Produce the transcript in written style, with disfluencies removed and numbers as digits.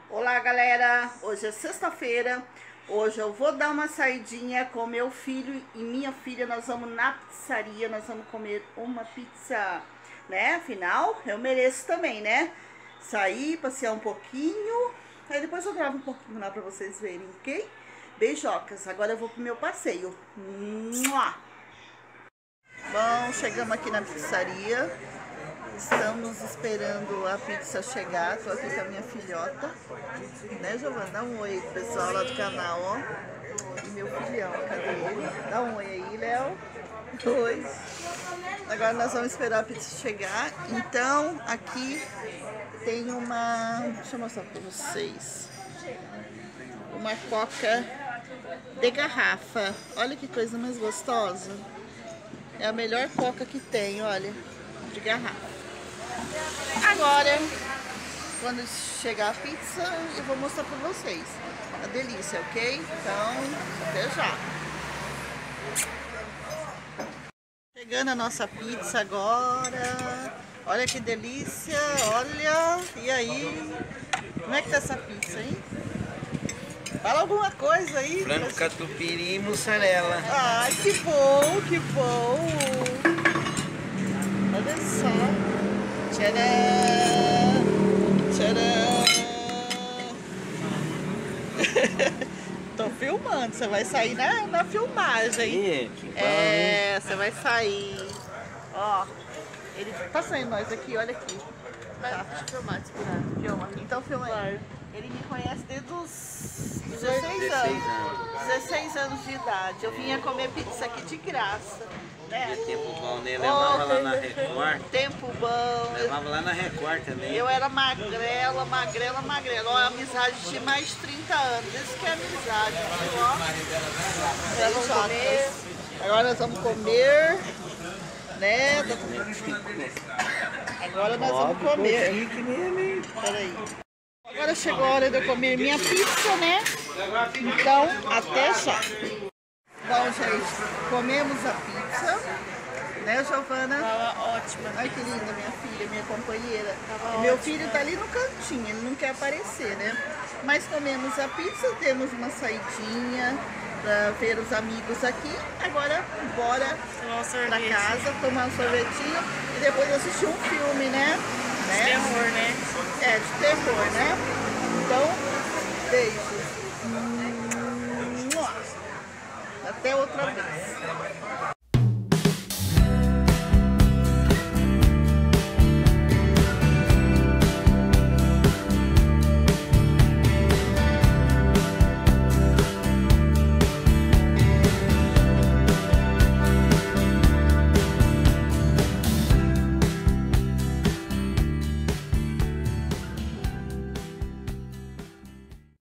Olá galera, hoje é sexta-feira. Hoje eu vou dar uma saidinha com meu filho e minha filha. Nós vamos na pizzaria, nós vamos comer uma pizza, né? Afinal, eu mereço também, né? Sair, passear um pouquinho. Aí depois eu gravo um pouquinho lá pra vocês verem, ok? Beijocas, agora eu vou pro meu passeio. Mua! Bom, chegamos aqui na pizzaria. Estamos esperando a pizza chegar. Tô aqui com a minha filhota, né, Giovana? Dá um oi pro pessoal lá do canal, ó. E meu filhão, cadê ele? Dá um oi aí, Léo. Oi. Agora nós vamos esperar a pizza chegar. Então, aqui tem uma... Deixa eu mostrar pra vocês. Uma coca de garrafa. Olha que coisa mais gostosa. É a melhor coca que tem, olha, de garrafa. Agora, quando chegar a pizza, eu vou mostrar pra vocês a delícia, ok? Então, até já. Chegando a nossa pizza agora. Olha que delícia, olha. E aí? Como é que tá essa pizza, hein? Fala alguma coisa aí. Frango catupiry e mussarela. Ai, que bom, que bom. Olha só. Tcharam! Tcharam! Tô filmando, você vai sair na filmagem. Ih, que bom, é, você vai sair. Ó, ele tá saindo nós aqui, olha aqui. Tá. Deixa eu filmar, segurar. Filma. Então filma aí. Claro. Ele me conhece desde os 16 16 anos. anos. 16 anos de idade. Eu vinha comer pizza aqui de graça. Né? E tempo bom, né? Levava lá na Record. Tempo bom. Levava lá na Record também. Eu era magrela. Ó, amizade de mais de 30 anos. Isso que é amizade, viu? Ó. Vamos comer. Agora nós vamos comer. Né? Agora nós vamos comer. Peraí. Agora chegou a hora de eu comer minha pizza, né? Então, até já. Bom, gente, comemos a pizza, né, Giovana? Tava ótima. Ai, que linda, minha filha, minha companheira. Tava E meu ótima. filho tá ali no cantinho, ele não quer aparecer, né? Mas comemos a pizza, temos uma saidinha pra ver os amigos aqui. Agora, bora Tomar um pra sorvete. casa, tomar um sorvetinho e depois assistir um filme, né? Terror, né? É, de terror, né? Então, beijos. Até outra vez.